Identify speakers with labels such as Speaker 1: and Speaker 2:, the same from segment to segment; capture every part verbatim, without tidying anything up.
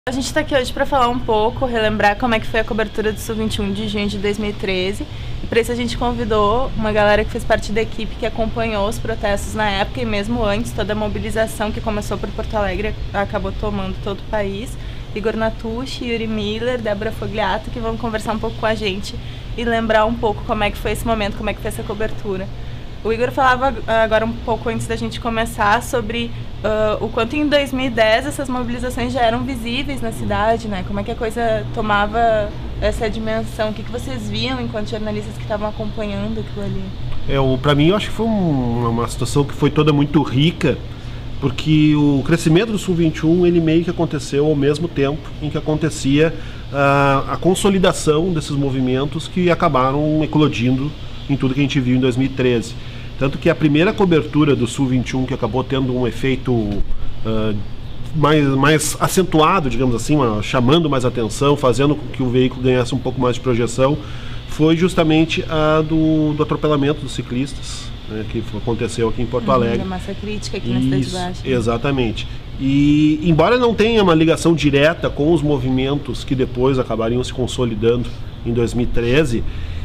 Speaker 1: A gente está aqui hoje para falar um pouco, relembrar como é que foi a cobertura do Sul vinte e um de junho de dois mil e treze. E para isso a gente convidou uma galera que fez parte da equipe que acompanhou os protestos na época e mesmo antes, toda a mobilização que começou por Porto Alegre acabou tomando todo o país. Igor Natucci, Yuri Miller, Débora Fogliato, que vão conversar um pouco com a gente e lembrar um pouco como é que foi esse momento, como é que foi essa cobertura. O Igor falava agora um pouco antes da gente começar sobre uh, o quanto em dois mil e dez essas mobilizações já eram visíveis na cidade, né? Como é que a coisa tomava essa dimensão? O que, que vocês viam enquanto jornalistas que estavam acompanhando aquilo ali?
Speaker 2: É, para mim, eu acho que foi um, uma situação que foi toda muito rica, porque o crescimento do Sul vinte e um, ele meio que aconteceu ao mesmo tempo em que acontecia uh, a consolidação desses movimentos que acabaram eclodindo em tudo que a gente viu em dois mil e treze. Tanto que a primeira cobertura do Sul vinte e um, que acabou tendo um efeito uh, mais, mais acentuado, digamos assim, uma, chamando mais atenção, fazendo com que o veículo ganhasse um pouco mais de projeção, foi justamente a do, do atropelamento dos ciclistas, né, que aconteceu aqui em Porto uhum, Alegre.
Speaker 1: A massa crítica aqui Isso, na Cidade Baixa.
Speaker 2: Exatamente. E, embora não tenha uma ligação direta com os movimentos que depois acabariam se consolidando em dois mil e treze,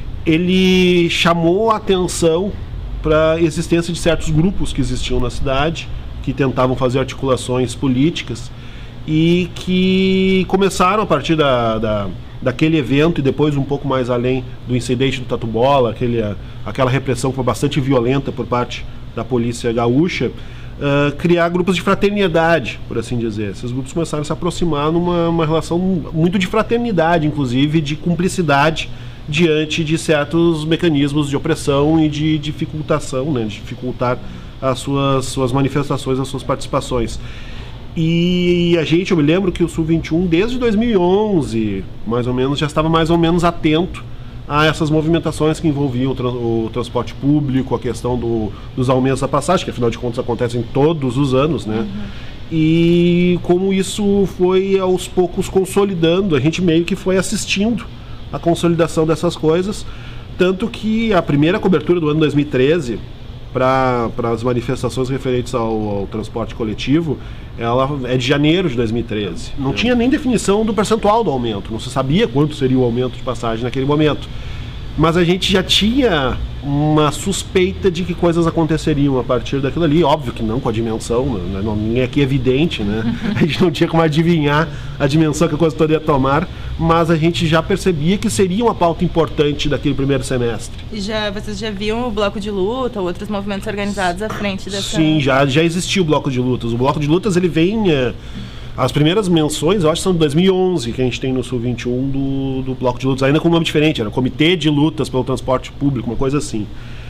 Speaker 2: ele chamou a atenção para a existência de certos grupos que existiam na cidade, que tentavam fazer articulações políticas e que começaram a partir da, da, daquele evento e depois um pouco mais além do incidente do Tatu Bola, aquele, aquela repressão que foi bastante violenta por parte da polícia gaúcha, uh, criar grupos de fraternidade, por assim dizer. Esses grupos começaram a se aproximar numa uma relação muito de fraternidade, inclusive de cumplicidade diante de certos mecanismos de opressão e de dificultação, né, de dificultar as suas, suas manifestações, as suas participações. E a gente, eu me lembro que o Sul vinte e um, desde dois mil e onze, mais ou menos, já estava mais ou menos atento a essas movimentações que envolviam o, tra o transporte público, a questão do, dos aumentos da passagem, que afinal de contas acontecem todos os anos, né? Uhum. E como isso foi aos poucos consolidando, a gente meio que foi assistindo a consolidação dessas coisas, tanto que a primeira cobertura do ano dois mil e treze para as manifestações referentes ao, ao transporte coletivo, ela é de janeiro de dois mil e treze. Não tinha nem definição do percentual do aumento, não se sabia quanto seria o aumento de passagem naquele momento, mas a gente já tinha uma suspeita de que coisas aconteceriam a partir daquilo ali, óbvio que não com a dimensão, né? Não, ninguém aqui é evidente, né? A gente não tinha como adivinhar a dimensão que a coisa poderia tomar, mas a gente já percebia que seria uma pauta importante daquele primeiro semestre.
Speaker 1: E já, vocês já viam o Bloco de Luta ou outros movimentos organizados à frente dessa...
Speaker 2: Sim, já, já existia o Bloco de Lutas. O Bloco de Lutas, ele vem... É, as primeiras menções, eu acho que são de dois mil e onze, que a gente tem no Sul vinte e um do, do Bloco de Lutas, ainda com um nome diferente, era Comitê de Lutas pelo Transporte Público, uma coisa assim.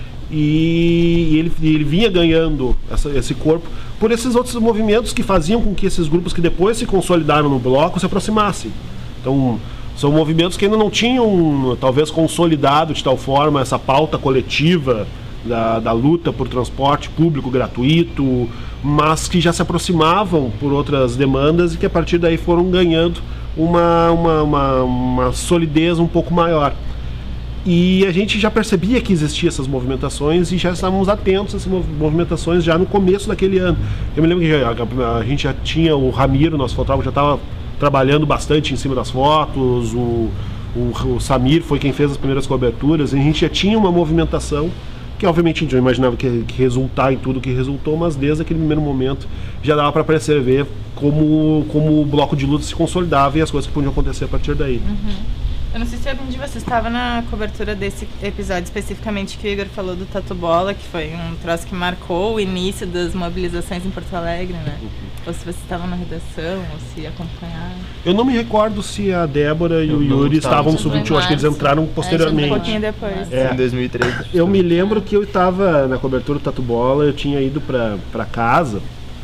Speaker 2: E, e ele, ele vinha ganhando essa, esse corpo por esses outros movimentos que faziam com que esses grupos que depois se consolidaram no bloco se aproximassem. Então, são movimentos que ainda não tinham, talvez, consolidado de tal forma essa pauta coletiva da, da luta por transporte público gratuito, mas que já se aproximavam por outras demandas e que a partir daí foram ganhando uma, uma, uma, uma solidez um pouco maior. E a gente já percebia que existiam essas movimentações e já estávamos atentos a essas movimentações já no começo daquele ano. Eu me lembro que a, a gente já tinha o Ramiro, nosso fotógrafo, já estava trabalhando bastante em cima das fotos, o, o, o Samir foi quem fez as primeiras coberturas, e a gente já tinha uma movimentação que obviamente a gente não imaginava que, que resultar em tudo que resultou, mas desde aquele primeiro momento já dava para perceber como, como o bloco de luta se consolidava e as coisas que podiam acontecer a partir daí.
Speaker 1: Uhum. Eu não sei se algum de vocês estava na cobertura desse episódio especificamente que o Igor falou do Tatu Bola, que foi um troço que marcou o início das mobilizações em Porto Alegre, né? Uhum. Ou se vocês estavam na redação, ou se acompanharam.
Speaker 2: Eu não me recordo se a Débora e eu o Yuri estavam no Sul vinte e um, acho que eles entraram posteriormente.
Speaker 1: É, um pouquinho depois.
Speaker 3: É, em dois mil e treze.
Speaker 2: Eu me lembro que eu estava na cobertura do Tatu Bola, eu tinha ido para casa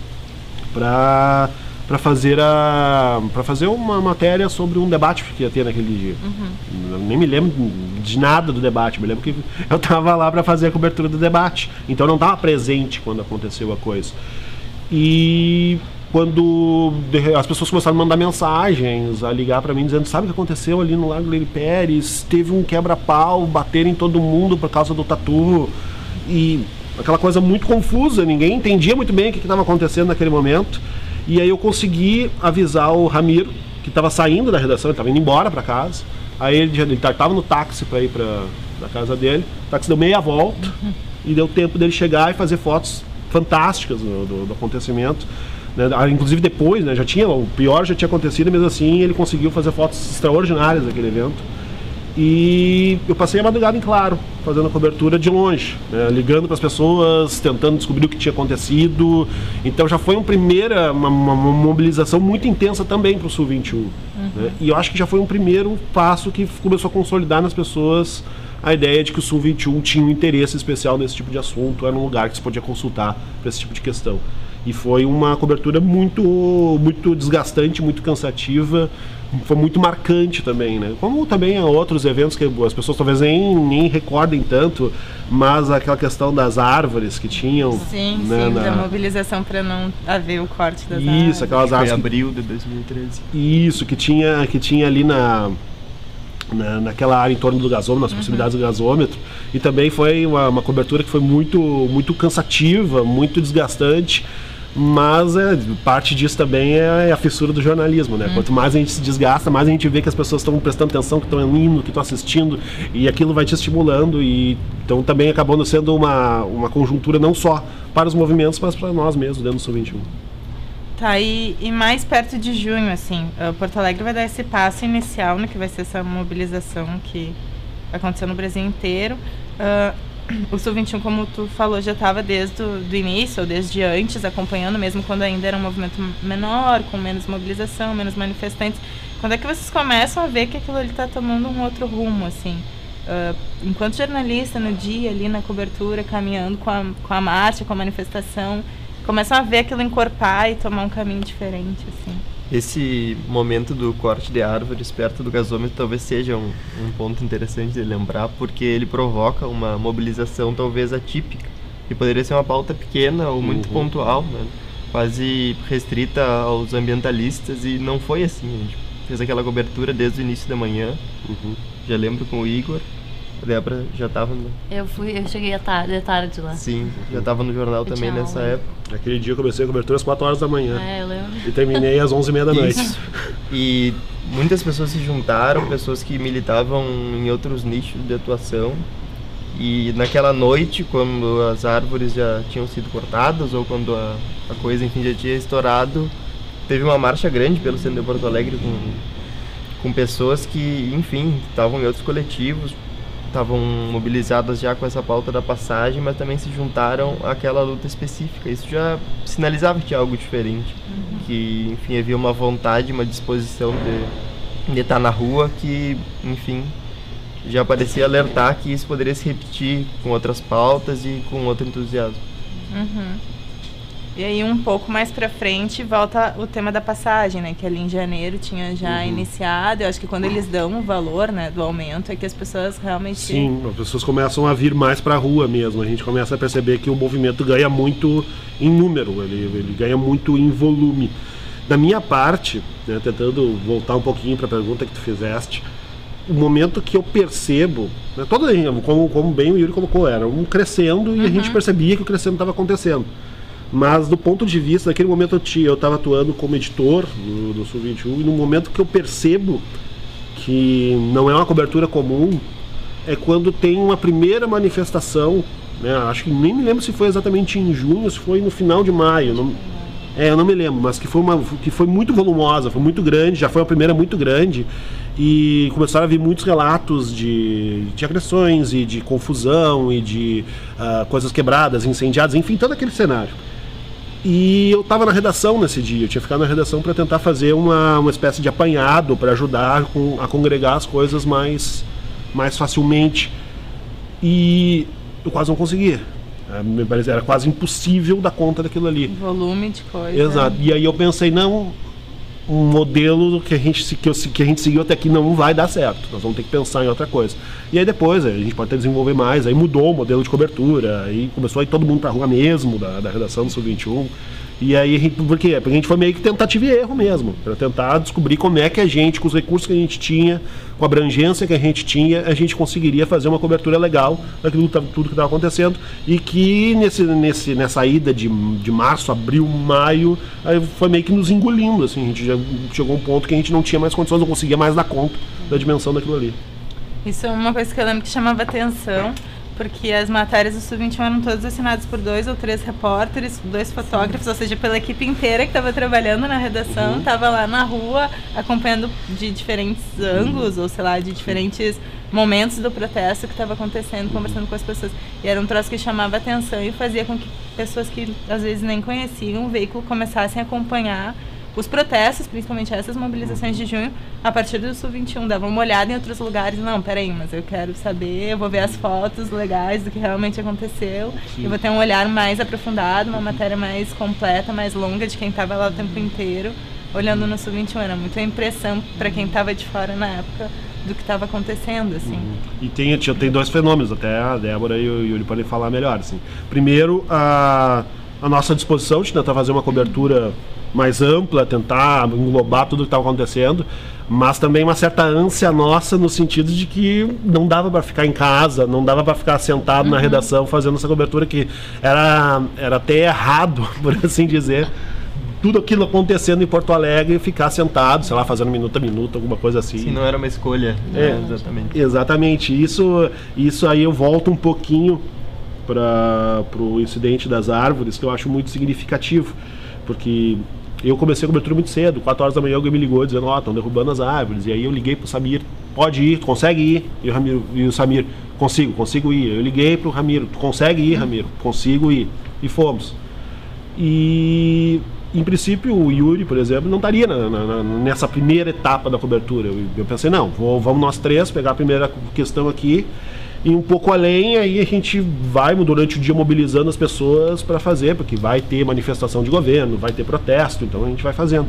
Speaker 2: para... para fazer a para fazer uma matéria sobre um debate que ia ter naquele dia. Uhum. Eu nem me lembro de nada do debate, me lembro que eu estava lá para fazer a cobertura do debate, então eu não estava presente quando aconteceu a coisa. E quando as pessoas começaram a mandar mensagens, a ligar para mim dizendo, sabe o que aconteceu ali no Largo Leire Pérez? Teve um quebra-pau, bateram em todo mundo por causa do tatu, e aquela coisa muito confusa, ninguém entendia muito bem o que estava acontecendo naquele momento. E aí eu consegui avisar o Ramiro, que estava saindo da redação, ele estava indo embora para casa. Aí ele já estava no táxi para ir para a casa dele, o táxi deu meia volta uhum. e deu tempo dele chegar e fazer fotos fantásticas do, do, do acontecimento. Né? Inclusive depois, né, já tinha, o pior já tinha acontecido, mesmo assim ele conseguiu fazer fotos extraordinárias daquele evento. E eu passei a madrugada em claro, fazendo a cobertura de longe, né, ligando para as pessoas, tentando descobrir o que tinha acontecido. Então já foi uma primeira, uma, uma mobilização muito intensa também para o Sul vinte e um. Uhum. Né, e eu acho que já foi um primeiro passo que começou a consolidar nas pessoas a ideia de que o Sul vinte e um tinha um interesse especial nesse tipo de assunto, era um lugar que se podia consultar para esse tipo de questão. E foi uma cobertura muito, muito desgastante, muito cansativa, foi muito marcante também, né? Como também há outros eventos que as pessoas talvez nem, nem recordem tanto, mas aquela questão das árvores que tinham...
Speaker 1: Sim,
Speaker 2: né,
Speaker 1: sim,
Speaker 2: na...
Speaker 1: da mobilização para não haver o corte das
Speaker 2: Isso,
Speaker 1: árvores.
Speaker 2: Isso, aquelas árvores...
Speaker 3: Foi em abril de dois mil e treze.
Speaker 2: Isso, que tinha, que tinha ali na... Na, naquela área em torno do gasômetro, nas uhum. proximidades do gasômetro, e também foi uma, uma cobertura que foi muito, muito cansativa, muito desgastante, mas é, parte disso também é a fissura do jornalismo, né? Uhum. Quanto mais a gente se desgasta, mais a gente vê que as pessoas estão prestando atenção, que estão indo, que estão assistindo, e aquilo vai te estimulando, e então também acabando sendo uma, uma conjuntura não só para os movimentos, mas para nós mesmos dentro do Sul vinte e um.
Speaker 1: Tá, e, e mais perto de junho, assim, uh, Porto Alegre vai dar esse passo inicial, né, que vai ser essa mobilização que vai acontecer no Brasil inteiro. Uh, o Sul vinte e um, como tu falou, já estava desde o do início, ou desde antes, acompanhando, mesmo quando ainda era um movimento menor, com menos mobilização, menos manifestantes. Quando é que vocês começam a ver que aquilo ali está tomando um outro rumo, assim? Uh, enquanto jornalista, no dia, ali na cobertura, caminhando com a, com a marcha, com a manifestação... Começam a ver aquilo encorpar e tomar um caminho diferente, assim.
Speaker 3: Esse momento do corte de árvores perto do gasômetro talvez seja um, um ponto interessante de lembrar, porque ele provoca uma mobilização talvez atípica, que poderia ser uma pauta pequena ou muito uhum. pontual, né? Quase restrita aos ambientalistas, e não foi assim. A gente fez aquela cobertura desde o início da manhã, uhum. já lembro com o Igor. A Débora já estava no...
Speaker 4: Eu fui, eu cheguei à tarde, à tarde lá.
Speaker 3: Sim, já estava no jornal eu também nessa aula. época.
Speaker 2: Naquele dia eu comecei a cobertura às quatro horas da manhã.
Speaker 4: É, eu lembro.
Speaker 2: E terminei às onze e meia da noite. Isso.
Speaker 3: E muitas pessoas se juntaram, pessoas que militavam em outros nichos de atuação. E naquela noite, quando as árvores já tinham sido cortadas, ou quando a, a coisa, enfim, já tinha estourado, teve uma marcha grande pelo centro de Porto Alegre com, com pessoas que, enfim, estavam em outros coletivos, estavam mobilizadas já com essa pauta da passagem, mas também se juntaram àquela luta específica. Isso já sinalizava que tinha algo diferente, uhum. que, enfim, havia uma vontade, uma disposição de, de estar na rua que, enfim, já parecia alertar que isso poderia se repetir com outras pautas e com outro entusiasmo.
Speaker 1: Uhum. E aí um pouco mais pra frente volta o tema da passagem, né? Que ali em janeiro tinha já uhum. iniciado. Eu acho que quando eles dão o valor, né, do aumento, é que as pessoas realmente...
Speaker 2: Sim, as pessoas começam a vir mais pra rua mesmo. A gente começa a perceber que o movimento ganha muito em número, ele, ele ganha muito em volume. Da minha parte, né, tentando voltar um pouquinho pra pergunta que tu fizeste, o momento que eu percebo, né, todo, como, como bem o Yuri colocou, era um crescendo e uhum. a gente percebia que o crescendo estava acontecendo. Mas do ponto de vista, naquele momento eu estava atuando como editor do, do Sul vinte e um, e no momento que eu percebo que não é uma cobertura comum, é quando tem uma primeira manifestação, né, acho que nem me lembro se foi exatamente em junho, se foi no final de maio, não, é, eu não me lembro, mas que foi, uma, que foi muito volumosa, foi muito grande, já foi uma primeira muito grande, e começaram a vir muitos relatos de, de agressões e de confusão e de uh, coisas quebradas, incendiadas, enfim, todo aquele cenário. E eu estava na redação nesse dia, eu tinha ficado na redação para tentar fazer uma, uma espécie de apanhado para ajudar com, a congregar as coisas mais, mais facilmente. E eu quase não conseguia. Me parecia, era quase impossível dar conta daquilo ali.
Speaker 1: Volume de coisa.
Speaker 2: Exato. E aí eu pensei, não, um modelo que a, gente, que, eu, que a gente seguiu até aqui não vai dar certo. Nós vamos ter que pensar em outra coisa. E aí depois a gente pode até desenvolver mais. Aí mudou o modelo de cobertura. Aí começou a ir todo mundo pra rua mesmo, da, da redação do Sul vinte e um. E aí, a gente, por quê? Porque a gente foi meio que tentativa e erro mesmo, para tentar descobrir como é que a gente, com os recursos que a gente tinha, com a abrangência que a gente tinha, a gente conseguiria fazer uma cobertura legal daquilo tudo que estava acontecendo, e que nesse, nesse, nessa ida de, de março, abril, maio, aí foi meio que nos engolindo, assim, a gente já chegou a um ponto que a gente não tinha mais condições, não conseguia mais dar conta da dimensão daquilo ali.
Speaker 1: Isso é uma coisa que eu lembro que chamava atenção, porque as matérias do Sul vinte e um eram todas assinadas por dois ou três repórteres, dois fotógrafos, ou seja, pela equipe inteira que estava trabalhando na redação, estava uhum. lá na rua acompanhando de diferentes ângulos, uhum. ou sei lá, de diferentes momentos do protesto que estava acontecendo, conversando com as pessoas. E era um troço que chamava atenção e fazia com que pessoas que às vezes nem conheciam o veículo começassem a acompanhar os protestos, principalmente essas mobilizações de junho, a partir do Sul vinte e um, davam uma olhada em outros lugares. Não, peraí, mas eu quero saber, eu vou ver as fotos legais do que realmente aconteceu, Sim. eu vou ter um olhar mais aprofundado, uma matéria mais completa, mais longa, de quem estava lá o tempo inteiro, olhando no Sul vinte e um. Era muito a impressão para quem estava de fora na época do que estava acontecendo, assim.
Speaker 2: Uhum. E tem, tem dois fenômenos, até a Débora e o Yuri podem falar melhor, assim. Primeiro, a, a nossa disposição de tentar fazer uma cobertura mais ampla, tentar englobar tudo o que estava acontecendo, mas também uma certa ânsia nossa no sentido de que não dava para ficar em casa, não dava para ficar sentado uhum. na redação fazendo essa cobertura, que era, era até errado, por assim dizer, tudo aquilo acontecendo em Porto Alegre e ficar sentado, sei lá, fazendo minuto a minuto, alguma coisa assim.
Speaker 3: Sim, não era uma escolha.
Speaker 2: É,
Speaker 3: não, exatamente.
Speaker 2: Exatamente. Isso, isso aí eu volto um pouquinho para o incidente das árvores, que eu acho muito significativo, porque eu comecei a cobertura muito cedo, quatro horas da manhã alguém me ligou dizendo, ó, oh, estão derrubando as árvores. E aí eu liguei pro Samir, pode ir, tu consegue ir? E o, Ramiro, e o Samir, consigo, consigo ir. Eu liguei pro Ramiro, tu consegue ir, Ramiro? Consigo ir. E fomos. E, em princípio, o Yuri, por exemplo, não estaria na, na, nessa primeira etapa da cobertura. Eu, eu pensei, não, vou, vamos nós três pegar a primeira questão aqui, e um pouco além, aí a gente vai durante o dia mobilizando as pessoas para fazer, porque vai ter manifestação de governo, vai ter protesto, então a gente vai fazendo.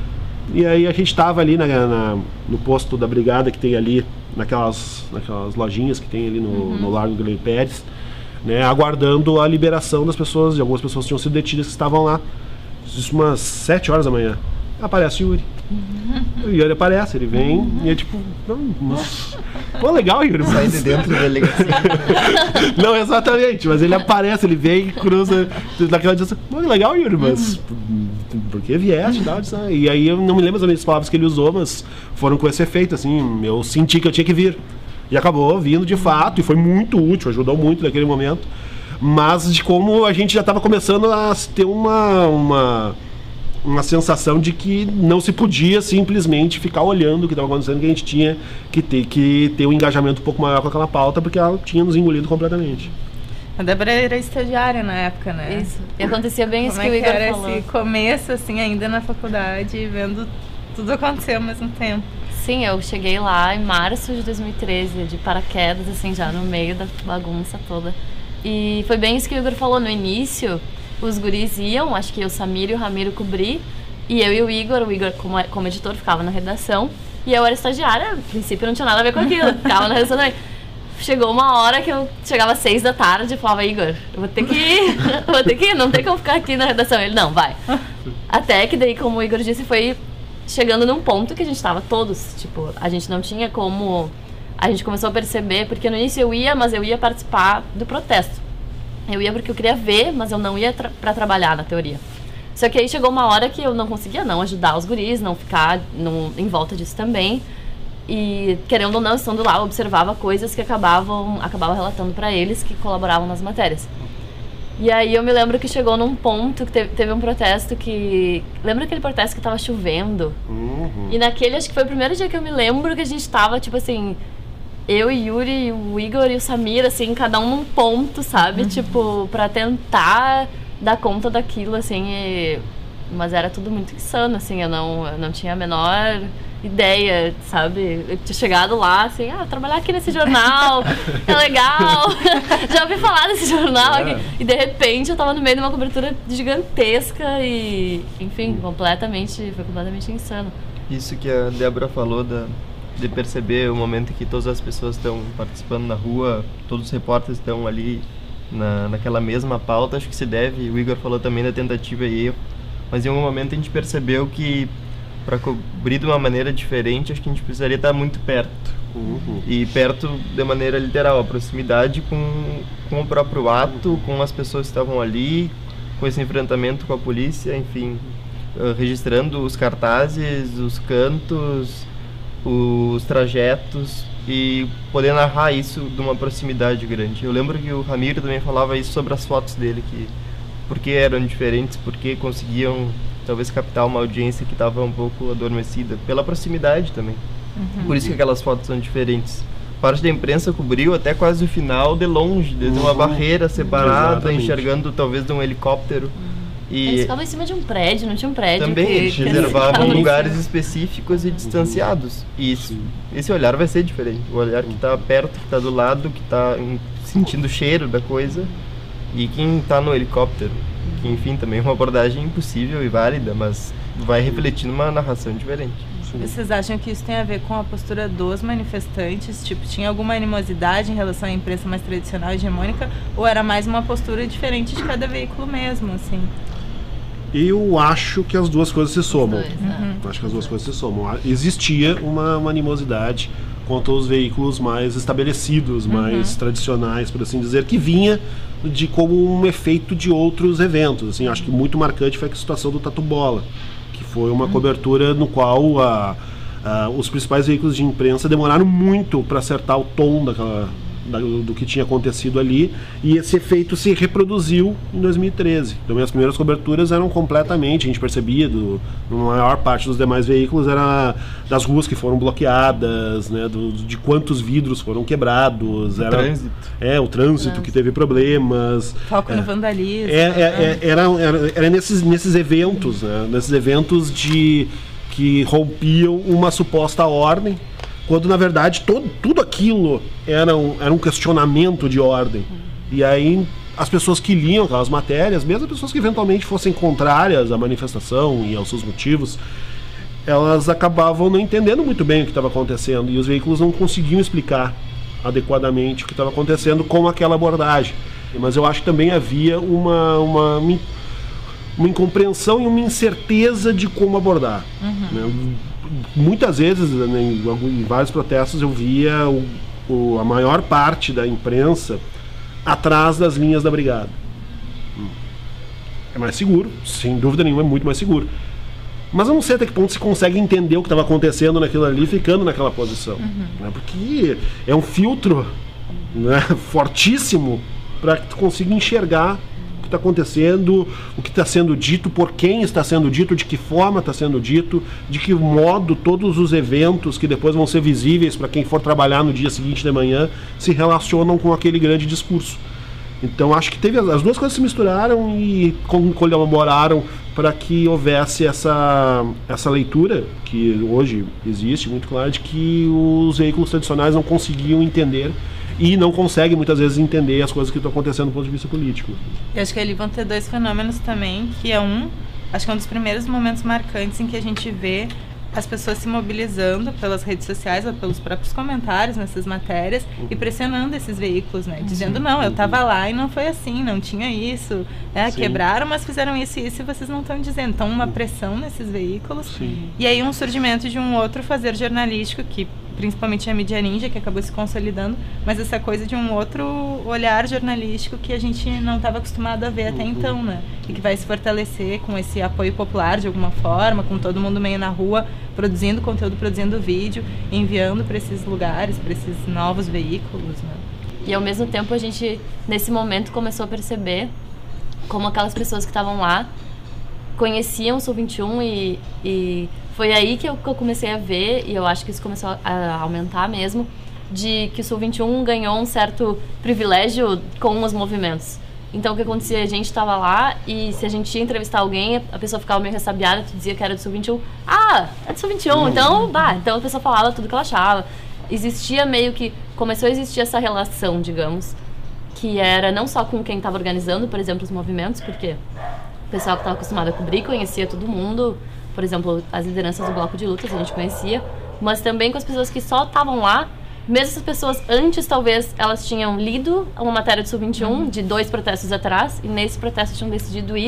Speaker 2: E aí a gente estava ali na, na, no posto da brigada que tem ali, naquelas, naquelas lojinhas que tem ali no, uhum. no Largo Guilherme Pérez, né, aguardando a liberação das pessoas, e algumas pessoas tinham sido detidas que estavam lá. Isso umas sete horas da manhã. Aparece o Yuri. Uhum. O Yuri aparece, ele vem uhum. e é tipo, não, mas... Pô, legal, Yuri. Mas...
Speaker 3: Sai de dentro da delegacia.
Speaker 2: Não, exatamente, mas ele aparece, ele vem e cruza daquela distância. Pô, legal, Yuri, mas uhum. por que vieste e tal? E aí eu não me lembro as palavras que ele usou, mas foram com esse efeito, assim, eu senti que eu tinha que vir. E acabou vindo de fato, e foi muito útil, ajudou muito naquele momento. Mas de como a gente já estava começando a ter uma... uma uma sensação de que não se podia simplesmente ficar olhando o que estava acontecendo, que a gente tinha que ter, que ter um engajamento um pouco maior com aquela pauta, porque ela tinha nos engolido completamente.
Speaker 1: A Débora era estagiária na época, né?
Speaker 4: Isso. E acontecia bem isso
Speaker 1: Como
Speaker 4: que
Speaker 1: é
Speaker 4: o Igor
Speaker 1: era
Speaker 4: falou.
Speaker 1: Esse começo, assim, ainda na faculdade, vendo tudo acontecer ao mesmo tempo.
Speaker 4: Sim, eu cheguei lá em março de dois mil e treze, de paraquedas, assim, já no meio da bagunça toda. E foi bem isso que o Igor falou no início. Os guris iam, acho que o Samir e o Ramiro cobrir, e eu e o Igor, o Igor como, como editor ficava na redação, e eu era estagiária, a princípio não tinha nada a ver com aquilo, ficava na redação também. Chegou uma hora que eu chegava às seis da tarde e falava, Igor, eu vou ter que ir, vou ter que ir, não tem como ficar aqui na redação. Ele, não, vai. Até que daí, como o Igor disse, foi chegando num ponto que a gente tava todos, tipo, a gente não tinha como... A gente começou a perceber, porque no início eu ia, mas eu ia participar do protesto. Eu ia porque eu queria ver, mas eu não ia tra pra trabalhar, na teoria. Só que aí chegou uma hora que eu não conseguia não ajudar os guris, não ficar no, em volta disso também. E, querendo ou não, estando lá, eu observava coisas que acabavam, acabava relatando pra eles, que colaboravam nas matérias. E aí eu me lembro que chegou num ponto que teve, teve um protesto que... Lembra aquele protesto que tava chovendo?
Speaker 2: Uhum.
Speaker 4: E naquele, acho que foi o primeiro dia que eu me lembro que a gente tava, tipo assim... Eu e Yuri, o Igor e o Samir, assim, cada um num ponto, sabe? Uhum. Tipo, pra tentar dar conta daquilo, assim, e... Mas era tudo muito insano, assim, eu não, eu não tinha a menor ideia, sabe? Eu tinha chegado lá, assim, ah, trabalhar aqui nesse jornal, é legal, já ouvi falar desse jornal
Speaker 2: é.
Speaker 4: aqui. E de repente eu tava no meio de uma cobertura gigantesca e, enfim, completamente, foi completamente insano.
Speaker 3: Isso que a Débora falou da... de perceber o momento em que todas as pessoas estão participando na rua, todos os repórteres estão ali na, naquela mesma pauta, acho que se deve, o Igor falou também da tentativa e erro, mas em algum momento a gente percebeu que para cobrir de uma maneira diferente, acho que a gente precisaria estar muito perto.
Speaker 2: Uhum.
Speaker 3: E perto de maneira literal, a proximidade com, com o próprio ato, com as pessoas que estavam ali, com esse enfrentamento com a polícia, enfim, uh, registrando os cartazes, os cantos, os trajetos e poder narrar isso de uma proximidade grande. Eu lembro que o Ramiro também falava isso sobre as fotos dele, que por que eram diferentes, por que conseguiam talvez captar uma audiência que estava um pouco adormecida, pela proximidade também. Uhum. Por isso que aquelas fotos são diferentes. Parte da imprensa cobriu até quase o final de longe, desde uma barreira separada, exatamente, enxergando talvez de um helicóptero.
Speaker 4: Uhum.
Speaker 3: E
Speaker 4: eles ficavam em cima de um prédio, não tinha um prédio.
Speaker 3: também,
Speaker 4: que,
Speaker 3: eles
Speaker 4: que
Speaker 3: reservavam lugares específicos e distanciados. E isso, esse olhar vai ser diferente. O olhar que está perto, que está do lado, que está sentindo o cheiro da coisa. E quem está no helicóptero, que enfim também é uma abordagem impossível e válida, mas vai refletir numa narração diferente.
Speaker 1: Vocês acham que isso tem a ver com a postura dos manifestantes? Tipo, tinha alguma animosidade em relação à imprensa mais tradicional e hegemônica? Ou era mais uma postura diferente de cada veículo mesmo, assim?
Speaker 2: Eu acho que as duas coisas se somam.
Speaker 4: Dois, né?
Speaker 2: Acho que as duas coisas se somam. Existia uma, uma animosidade contra os veículos mais estabelecidos, mais uhum. tradicionais, por assim dizer, que vinha de como um efeito de outros eventos. Assim, acho que muito marcante foi a situação do Tatu Bola, que foi uma uhum. cobertura no qual a, a, os principais veículos de imprensa demoraram muito para acertar o tom daquela, da, do que tinha acontecido ali, e esse efeito se reproduziu em dois mil e treze. Então, as primeiras coberturas eram completamente, a gente percebia, do, na maior parte dos demais veículos, era das ruas que foram bloqueadas, né, do, de quantos vidros foram quebrados.
Speaker 3: O
Speaker 2: era,
Speaker 3: trânsito.
Speaker 2: É, o trânsito, trânsito que teve problemas.
Speaker 1: Foco
Speaker 2: é,
Speaker 1: no vandalismo.
Speaker 2: É, é, é, era era, era nesses, nesses eventos, né, nesses eventos de, que rompiam uma suposta ordem, quando na verdade todo, tudo aquilo era um, era um questionamento de ordem. E aí as pessoas que liam aquelas matérias, mesmo as pessoas que eventualmente fossem contrárias à manifestação e aos seus motivos, elas acabavam não entendendo muito bem o que estava acontecendo, e os veículos não conseguiam explicar adequadamente o que estava acontecendo com aquela abordagem. Mas eu acho que também havia uma, uma, uma incompreensão e uma incerteza de como abordar. Uhum. Né? Muitas vezes, né, em, em vários protestos, eu via o, o, a maior parte da imprensa atrás das linhas da brigada. É mais seguro, sem dúvida nenhuma, é muito mais seguro. Mas eu não sei até que ponto se consegue entender o que estava acontecendo naquilo ali, ficando naquela posição. Uhum. Né, porque é um filtro, né, fortíssimo para que tu consiga enxergar o que está acontecendo, o que está sendo dito, por quem está sendo dito, de que forma está sendo dito, de que modo todos os eventos que depois vão ser visíveis para quem for trabalhar no dia seguinte de manhã se relacionam com aquele grande discurso. Então acho que teve as duas coisas se misturaram e colaboraram para que houvesse essa, essa leitura que hoje existe muito clara, de que os veículos tradicionais não conseguiam entender e não conseguem muitas vezes entender as coisas que estão acontecendo do ponto de vista político.
Speaker 1: Eu acho que ali vão ter dois fenômenos também, que é um, acho que é um dos primeiros momentos marcantes em que a gente vê as pessoas se mobilizando pelas redes sociais ou pelos próprios comentários nessas matérias uhum. e pressionando esses veículos, né? Dizendo, não, eu estava lá e não foi assim, não tinha isso, é, quebraram, mas fizeram isso e isso e vocês não estão dizendo. Então, uma pressão nesses veículos. Sim. E aí um surgimento de um outro fazer jornalístico, que principalmente a mídia ninja, que acabou se consolidando, mas essa coisa de um outro olhar jornalístico que a gente não estava acostumado a ver até uhum. então, né? E que vai se fortalecer com esse apoio popular de alguma forma, com todo mundo meio na rua, produzindo conteúdo, produzindo vídeo, enviando para esses lugares, para esses novos veículos, né?
Speaker 4: E ao mesmo tempo a gente, nesse momento, começou a perceber como aquelas pessoas que estavam lá conheciam o Sul vinte e um e... e foi aí que eu, que eu comecei a ver, e eu acho que isso começou a aumentar mesmo, de que o Sul vinte e um ganhou um certo privilégio com os movimentos. Então o que acontecia? A gente estava lá e se a gente ia entrevistar alguém, a pessoa ficava meio ressabiada, tu dizia que era do Sul vinte e um. Ah, é do Sul vinte e um, então, bah, então a pessoa falava tudo que ela achava. Existia meio que, começou a existir essa relação, digamos, que era não só com quem estava organizando, por exemplo, os movimentos, porque o pessoal que estava acostumado a cobrir conhecia todo mundo. Por exemplo, as lideranças do Bloco de Lutas a gente conhecia, mas também com as pessoas que só estavam lá, mesmo essas pessoas antes, talvez, elas tinham lido uma matéria do Sul vinte e um, uhum. de dois protestos atrás, e nesse protesto tinham decidido ir,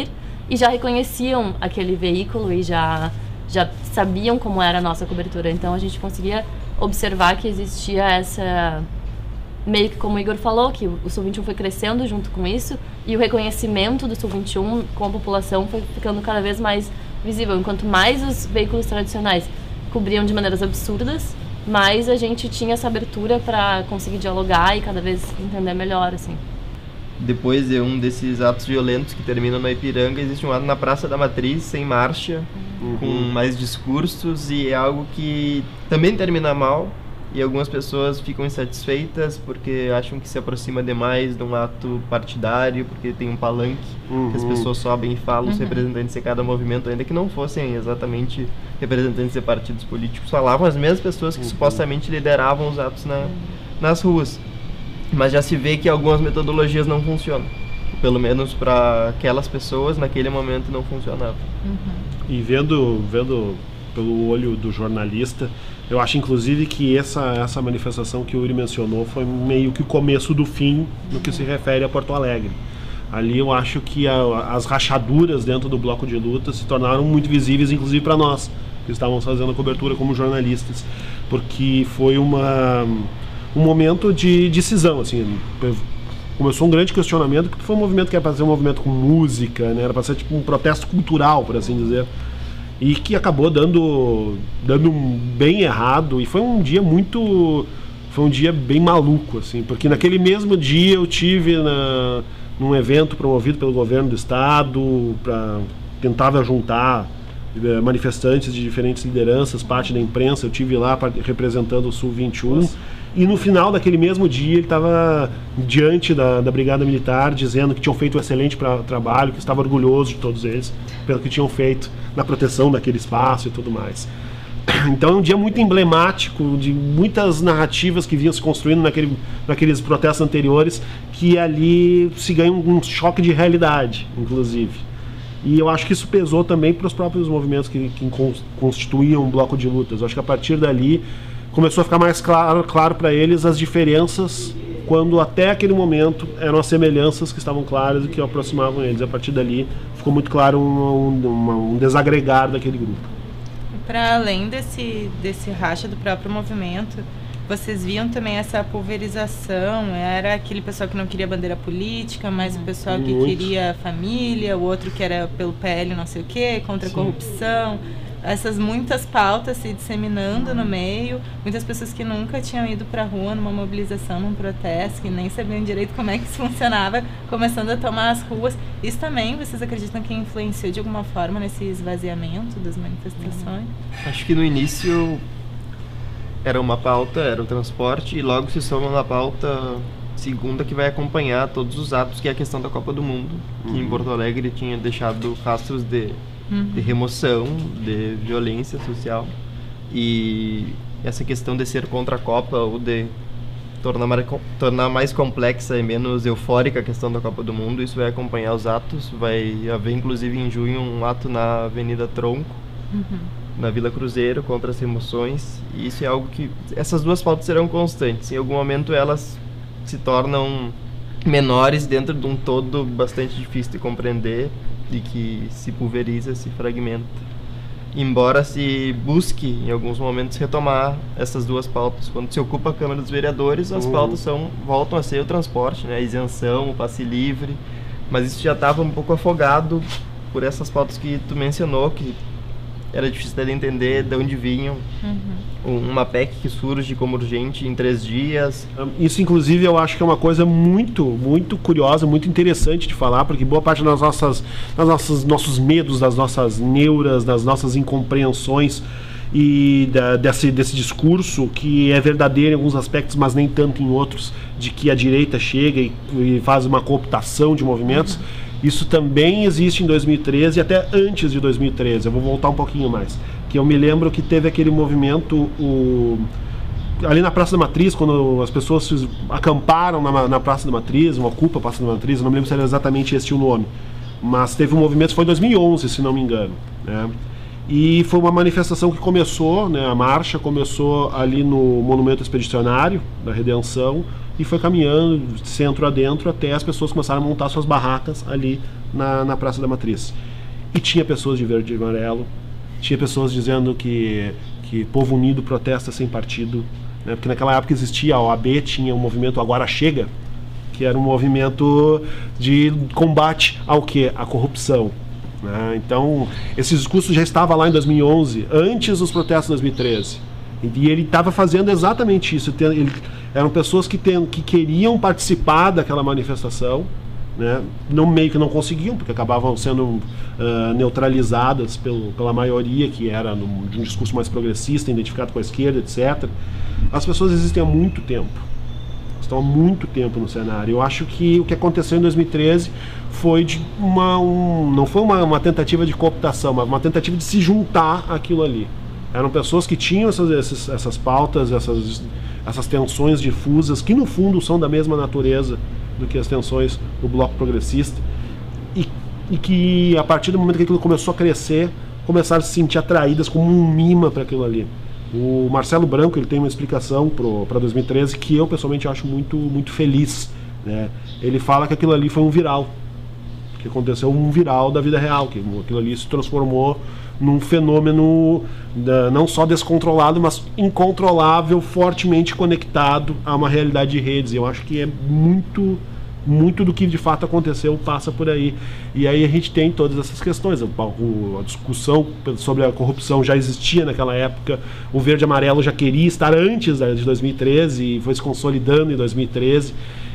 Speaker 4: e já reconheciam aquele veículo e já, já sabiam como era a nossa cobertura. Então a gente conseguia observar que existia essa... meio que como o Igor falou, que o Sul vinte e um foi crescendo junto com isso, e o reconhecimento do Sul vinte e um com a população foi ficando cada vez mais visível. Enquanto mais os veículos tradicionais cobriam de maneiras absurdas, mais a gente tinha essa abertura para conseguir dialogar e cada vez entender melhor, assim.
Speaker 3: Depois de um desses atos violentos que terminam na Ipiranga, existe um ato na Praça da Matriz, sem marcha, uhum. com mais discursos, e é algo que também termina mal, e algumas pessoas ficam insatisfeitas porque acham que se aproxima demais de um ato partidário, porque tem um palanque uhum. que as pessoas sobem e falam, uhum. os representantes de cada movimento, ainda que não fossem exatamente representantes de partidos políticos, falavam as mesmas pessoas que uhum. supostamente lideravam os atos na, nas ruas. Mas já se vê que algumas metodologias não funcionam. Pelo menos para aquelas pessoas, naquele momento, não funcionavam.
Speaker 2: Uhum. E vendo, vendo pelo olho do jornalista, eu acho inclusive que essa, essa manifestação que o Yuri mencionou foi meio que o começo do fim no que se refere a Porto Alegre. Ali eu acho que a, as rachaduras dentro do bloco de luta se tornaram muito visíveis, inclusive para nós, que estávamos fazendo a cobertura como jornalistas, porque foi uma... um momento de decisão, assim, começou um grande questionamento, porque foi um movimento que era para ser um movimento com música, né, era para ser tipo um protesto cultural, por assim dizer, e que acabou dando, dando bem errado, e foi um dia muito, foi um dia bem maluco, assim, porque naquele mesmo dia eu tive na, num evento promovido pelo governo do estado, para tentava juntar manifestantes de diferentes lideranças, parte da imprensa, eu tive lá representando o Sul vinte e um. Nossa. E no final daquele mesmo dia ele estava diante da, da Brigada Militar dizendo que tinham feito um excelente pra, trabalho, que estava orgulhoso de todos eles pelo que tinham feito na proteção daquele espaço e tudo mais. Então é um dia muito emblemático de muitas narrativas que vinham se construindo naquele, naqueles protestos anteriores, que ali se ganha um, um choque de realidade, inclusive. E eu acho que isso pesou também para os próprios movimentos que, que constituíam um bloco de lutas. Eu acho que a partir dali começou a ficar mais claro, claro para eles as diferenças, quando até aquele momento eram as semelhanças que estavam claras e que aproximavam eles. A partir dali ficou muito claro um, um, um desagregar daquele grupo.
Speaker 1: Para além desse, desse racha do próprio movimento, vocês viam também essa pulverização? Era aquele pessoal que não queria bandeira política, mas o pessoal que muito. queria família, o outro que era pelo P L não sei o quê, contra a corrupção. Essas muitas pautas se disseminando no meio, muitas pessoas que nunca tinham ido para a rua numa mobilização, num protesto, que nem sabiam direito como é que isso funcionava, começando a tomar as ruas. Isso também, vocês acreditam que influenciou de alguma forma nesse esvaziamento das manifestações?
Speaker 3: Acho que no início era uma pauta, era o transporte, e logo se soma uma pauta segunda que vai acompanhar todos os atos, que é a questão da Copa do Mundo, que uhum. em Porto Alegre tinha deixado rastros de... Uhum. de remoção, de violência social, e essa questão de ser contra a Copa ou de tornar mais, tornar mais complexa e menos eufórica a questão da Copa do Mundo, isso vai acompanhar os atos. Vai haver inclusive em junho um ato na Avenida Tronco, uhum. na Vila Cruzeiro, contra as remoções, e isso é algo que essas duas pautas serão constantes. Em algum momento elas se tornam menores dentro de um todo bastante difícil de compreender, e que se pulveriza, se fragmenta. Embora se busque, em alguns momentos, retomar essas duas pautas. Quando se ocupa a Câmara dos Vereadores, as uhum. pautas são, voltam a ser o transporte, né? A isenção, o passe livre, mas isso já estava um pouco afogado por essas pautas que tu mencionou, que era difícil de entender de onde vinham. Uhum. Uma P E C que surge como urgente em três dias.
Speaker 2: Isso, inclusive, eu acho que é uma coisa muito, muito curiosa, muito interessante de falar, porque boa parte das nossas, das nossas nossos medos, das nossas neuras, das nossas incompreensões e da, desse, desse discurso, que é verdadeiro em alguns aspectos, mas nem tanto em outros, de que a direita chega e, e faz uma cooptação de movimentos. Uhum. Isso também existe em dois mil e treze e até antes de dois mil e treze. Eu vou voltar um pouquinho mais. Que eu me lembro que teve aquele movimento o, ali na Praça da Matriz, quando as pessoas acamparam na, na Praça da Matriz, uma ocupa a Praça da Matriz, eu não me lembro se era exatamente esse o nome, mas teve um movimento, foi em dois mil e onze, se não me engano, né? E foi uma manifestação que começou, né, a marcha começou ali no Monumento Expedicionário da Redenção e foi caminhando centro adentro até as pessoas começaram a montar suas barracas ali na, na Praça da Matriz. e tinha pessoas de verde e amarelo, tinha pessoas dizendo que, que povo unido protesta sem partido, né? Porque naquela época existia a O A B, tinha o movimento Agora Chega, que era um movimento de combate ao quê? À corrupção. Né? Então, esse discurso já estava lá em dois mil e onze, antes dos protestos de dois mil e treze. E ele estava fazendo exatamente isso. Ele, eram pessoas que, tem, que queriam participar daquela manifestação, né? Não, meio que não conseguiam, porque acabavam sendo uh, neutralizadas pelo, pela maioria, que era num, de um discurso mais progressista, identificado com a esquerda, etcétera. As pessoas existem há muito tempo. Estão há muito tempo no cenário. Eu acho que o que aconteceu em dois mil e treze foi de uma, um, não foi uma, uma tentativa de cooptação, mas uma tentativa de se juntar àquilo ali. Eram pessoas que tinham essas, essas, essas pautas, essas, essas tensões difusas, que no fundo são da mesma natureza do que as tensões do Bloco Progressista, e, e que a partir do momento que aquilo começou a crescer, começaram a se sentir atraídas como um imã para aquilo ali. O Marcelo Branco, ele tem uma explicação para dois mil e treze que eu pessoalmente acho muito, muito feliz, né? Ele fala que aquilo ali foi um viral, que aconteceu um viral da vida real, que aquilo ali se transformou num fenômeno uh, não só descontrolado, mas incontrolável, fortemente conectado a uma realidade de redes. Eu acho que é muito, muito do que de fato aconteceu passa por aí. E aí a gente tem todas essas questões. A, a discussão sobre a corrupção já existia naquela época. O verde e amarelo já queria estar antes de dois mil e treze e foi se consolidando em dois mil e treze.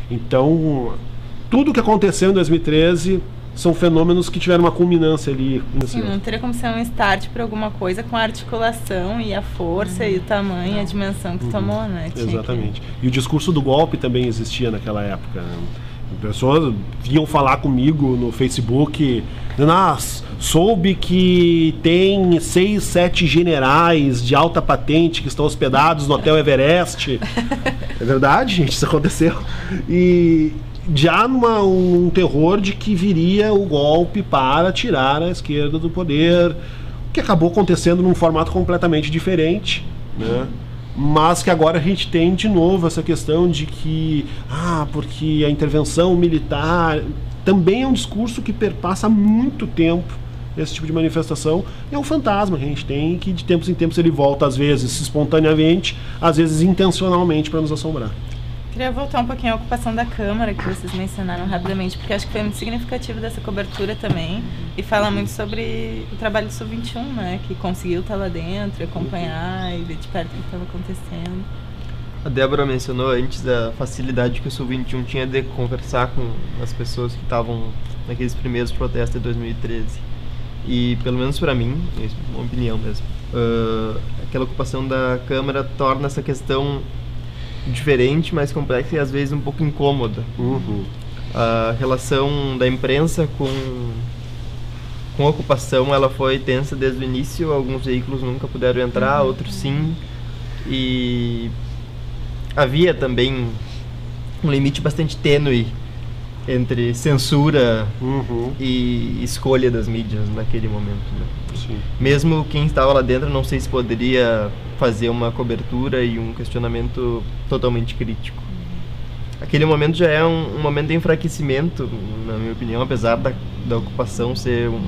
Speaker 2: Então, tudo que aconteceu em dois mil e treze são fenômenos que tiveram uma culminância ali.
Speaker 1: Sim, não teria como ser um start para alguma coisa com a articulação e a força uhum. e o tamanho, a dimensão que uhum. tomou, né? Tinha
Speaker 2: Exatamente.
Speaker 1: Que...
Speaker 2: E o discurso do golpe também existia naquela época, né? Pessoas vinham falar comigo no Facebook, dizendo, ah, soube que tem seis, sete generais de alta patente que estão hospedados no Hotel Everest. É verdade, gente, isso aconteceu. E já numa, um terror de que viria o golpe para tirar a esquerda do poder, que acabou acontecendo num formato completamente diferente, né? Mas que agora a gente tem de novo essa questão de que, ah, porque a intervenção militar também é um discurso que perpassa há muito tempo esse tipo de manifestação, é um fantasma que a gente tem, que de tempos em tempos ele volta, às vezes espontaneamente, às vezes intencionalmente, para nos assombrar.
Speaker 1: Queria voltar um pouquinho à ocupação da Câmara, que vocês mencionaram rapidamente, porque acho que foi muito significativo dessa cobertura também, e fala muito sobre o trabalho do Sul vinte e um, né, que conseguiu estar lá dentro, acompanhar e ver de perto o que estava acontecendo.
Speaker 3: A Débora mencionou antes a facilidade que o Sul vinte e um tinha de conversar com as pessoas que estavam naqueles primeiros protestos de dois mil e treze. E, pelo menos para mim, é uma opinião mesmo, uh, aquela ocupação da Câmara torna essa questão diferente, mais complexa e às vezes um pouco incômoda.
Speaker 2: Uhum.
Speaker 3: A relação da imprensa com, com a ocupação, ela foi tensa desde o início. Alguns veículos nunca puderam entrar, uhum. outros sim. E havia também um limite bastante tênue entre censura
Speaker 2: uhum.
Speaker 3: e escolha das mídias naquele momento, né?
Speaker 2: Sim.
Speaker 3: Mesmo quem estava lá dentro, não sei se poderia fazer uma cobertura e um questionamento totalmente crítico. Aquele momento já é um, um momento de enfraquecimento, na minha opinião, apesar da, da ocupação ser um,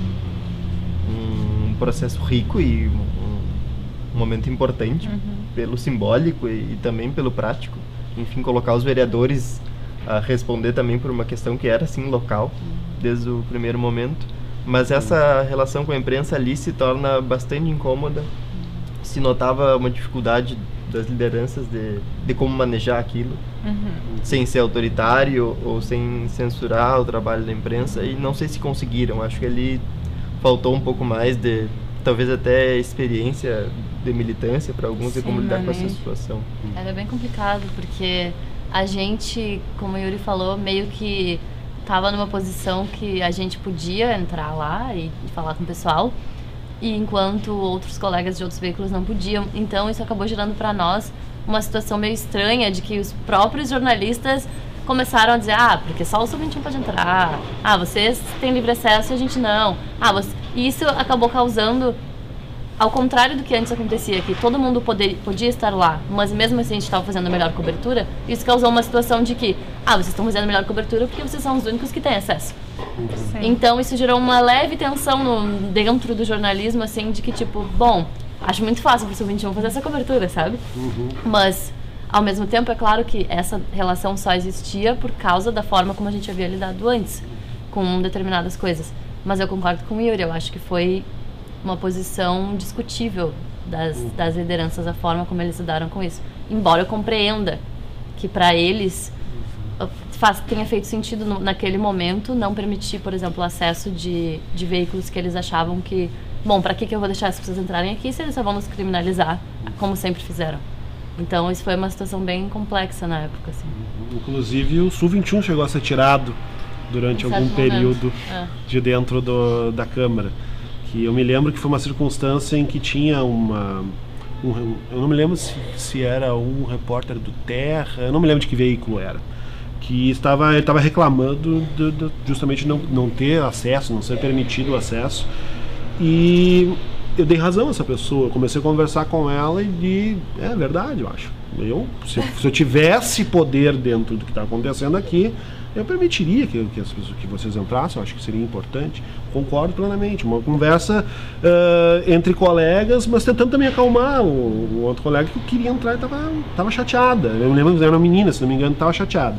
Speaker 3: um processo rico e um, um momento importante, uhum. pelo simbólico e, e também pelo prático. Enfim, colocar os vereadores a responder também por uma questão que era, sim, local, desde o primeiro momento. Mas essa relação com a imprensa ali se torna bastante incômoda. Se notava uma dificuldade das lideranças de, de como manejar aquilo, uhum. sem ser autoritário ou sem censurar o trabalho da imprensa, e não sei se conseguiram. Acho que ali faltou um pouco mais de, talvez até experiência de militância para alguns. Sim, de como lidar com essa situação.
Speaker 4: Era bem complicado, porque a gente, como o Yuri falou, meio que estava numa posição que a gente podia entrar lá e, e falar com o pessoal, e enquanto outros colegas de outros veículos não podiam. Então isso acabou gerando para nós uma situação meio estranha, de que os próprios jornalistas começaram a dizer, ah, porque só o Sul vinte e um pode entrar, ah, vocês têm livre acesso e a gente não, ah, você... e isso acabou causando ao contrário do que antes acontecia, que todo mundo poder, podia estar lá, mas mesmo assim a gente estava fazendo a melhor cobertura, isso causou uma situação de que, ah, vocês estão fazendo a melhor cobertura porque vocês são os únicos que têm acesso.
Speaker 1: Sim.
Speaker 4: Então isso gerou uma leve tensão no, dentro do jornalismo, assim, de que tipo, bom, acho muito fácil pro Sul vinte e um fazer essa cobertura, sabe?
Speaker 2: Uhum.
Speaker 4: Mas, ao mesmo tempo, é claro que essa relação só existia por causa da forma como a gente havia lidado antes com determinadas coisas. Mas eu concordo com o Yuri, eu acho que foi uma posição discutível das, das lideranças, a forma como eles lidaram com isso. Embora eu compreenda que para eles faz, tenha feito sentido no, naquele momento não permitir, por exemplo, o acesso de, de veículos que eles achavam que, bom, para que, que eu vou deixar as pessoas entrarem aqui se eles só vão nos criminalizar, como sempre fizeram. Então isso foi uma situação bem complexa na época, assim.
Speaker 2: Inclusive o Sul vinte e um chegou a ser tirado durante algum período é. de dentro do, da Câmara. Que eu me lembro que foi uma circunstância em que tinha uma... Um, eu não me lembro se, se era um repórter do Terra, eu não me lembro de que veículo era, que estava, ele estava reclamando de, de justamente não, não ter acesso, não ser permitido o acesso. E eu dei razão a essa pessoa, comecei a conversar com ela e é verdade, eu acho. Eu, se, se eu tivesse poder dentro do que está acontecendo aqui, eu permitiria que, que, as, que vocês entrassem, eu acho que seria importante. Concordo plenamente. Uma conversa uh, entre colegas, mas tentando também acalmar o, o outro colega que queria entrar e estava tava chateada. Eu me lembro que era uma menina, se não me engano, estava chateada.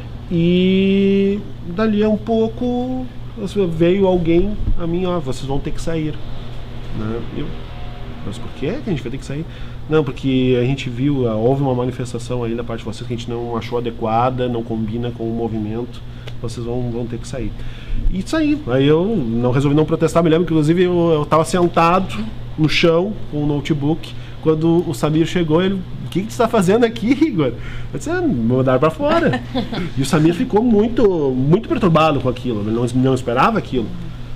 Speaker 2: E dali a um pouco veio alguém a mim, ó, vocês vão ter que sair. Né? Eu, mas por que a gente vai ter que sair? Não, porque a gente viu, houve uma manifestação aí da parte de vocês que a gente não achou adequada, não combina com o movimento, vocês vão, vão ter que sair. E saí. Aí eu não resolvi não protestar, me lembro que inclusive eu estava sentado no chão com o notebook, quando o Samir chegou, ele, o que, que tu está fazendo aqui, Igor? Eu disse, ah, vou mandar para fora. E o Samir ficou muito, muito perturbado com aquilo, ele não, não esperava aquilo.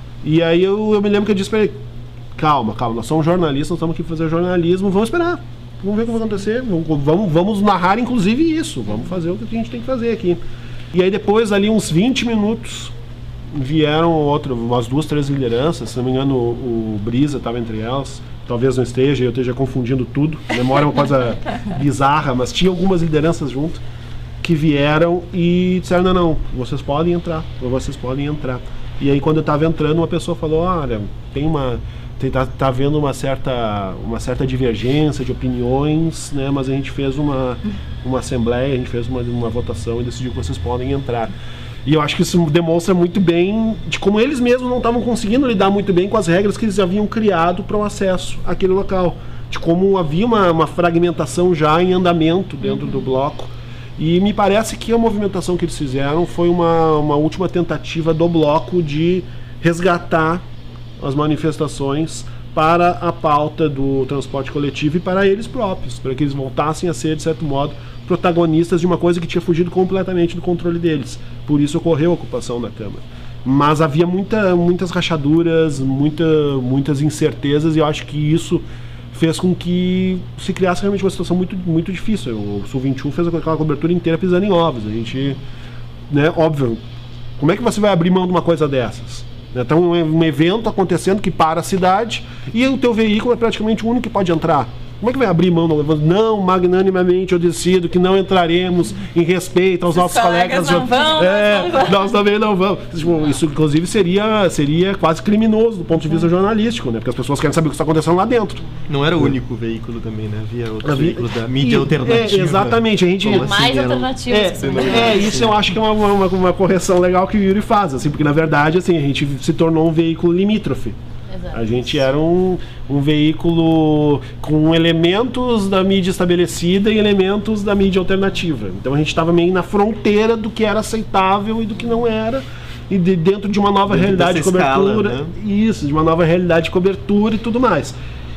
Speaker 2: E aí eu, eu me lembro que eu disse para ele, calma, calma, nós somos jornalistas, nós estamos aqui para fazer jornalismo, vamos esperar, vamos ver o que vai acontecer, vamos, vamos, vamos narrar inclusive isso, vamos fazer o que a gente tem que fazer aqui. E aí depois, ali uns vinte minutos, vieram outro, umas duas, três lideranças, se não me engano o, o Brisa estava entre elas, talvez não esteja, eu esteja confundindo tudo, a memória é uma coisa bizarra, mas tinha algumas lideranças junto, que vieram e disseram, não, não, vocês podem entrar, ou vocês podem entrar. E aí quando eu estava entrando, uma pessoa falou, olha, tem uma... Está tá havendo uma certa, uma certa divergência de opiniões, né? Mas a gente fez uma, uma assembleia, a gente fez uma, uma votação e decidiu que vocês podem entrar. E eu acho que isso demonstra muito bem de como eles mesmos não estavam conseguindo lidar muito bem com as regras que eles haviam criado para o acesso àquele local. De como havia uma, uma fragmentação já em andamento dentro uhum. do bloco. E me parece que a movimentação que eles fizeram foi uma, uma última tentativa do bloco de resgatar as manifestações para a pauta do transporte coletivo e para eles próprios, para que eles voltassem a ser, de certo modo, protagonistas de uma coisa que tinha fugido completamente do controle deles. Por isso ocorreu a ocupação da Câmara. Mas havia muita, muitas rachaduras, muita, muitas incertezas, e eu acho que isso fez com que se criasse realmente uma situação muito, muito difícil. O Sul vinte e um fez aquela cobertura inteira pisando em ovos. A gente, né, óbvio, como é que você vai abrir mão de uma coisa dessas? Então, um evento acontecendo que para a cidade e o teu veículo é praticamente o único que pode entrar. Como é que vai abrir mão? Não, não, magnanimamente eu decido que não entraremos em respeito aos nossos colegas.
Speaker 1: Não vão,
Speaker 2: é,
Speaker 1: não vão.
Speaker 2: Nós também não vamos. Isso, inclusive, seria, seria quase criminoso do ponto de vista jornalístico, né? Porque as pessoas querem saber o que está acontecendo lá dentro.
Speaker 3: Não era o único veículo também, né? Havia outros
Speaker 2: Havia,
Speaker 3: veículos da mídia
Speaker 2: e,
Speaker 3: alternativa.
Speaker 2: É, exatamente. A gente,
Speaker 4: assim, mais alternativas.
Speaker 2: É, é, isso eu acho que é uma, uma, uma correção legal que o Yuri faz, assim, porque na verdade assim, a gente se tornou um veículo limítrofe. A gente era um, um veículo com elementos da mídia estabelecida e elementos da mídia alternativa. Então a gente estava meio na fronteira do que era aceitável e do que não era, e de, dentro de uma nova dentro realidade de cobertura. Escala, né? Isso, de uma nova realidade de cobertura e tudo mais.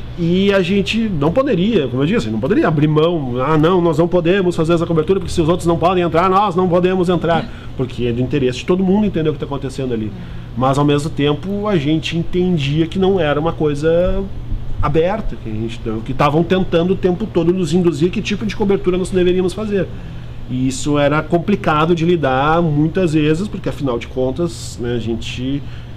Speaker 2: E a gente não poderia, como eu disse, não poderia abrir mão, ah não, nós não podemos fazer essa cobertura porque se os outros não podem entrar, nós não podemos entrar, porque é do interesse de todo mundo entender o que está acontecendo ali. Mas ao mesmo tempo a gente entendia que não era uma coisa aberta, que a gente, que estavam tentando o tempo todo nos induzir que tipo de cobertura nós deveríamos fazer. E isso era complicado de lidar muitas vezes, porque afinal de contas, né, a gente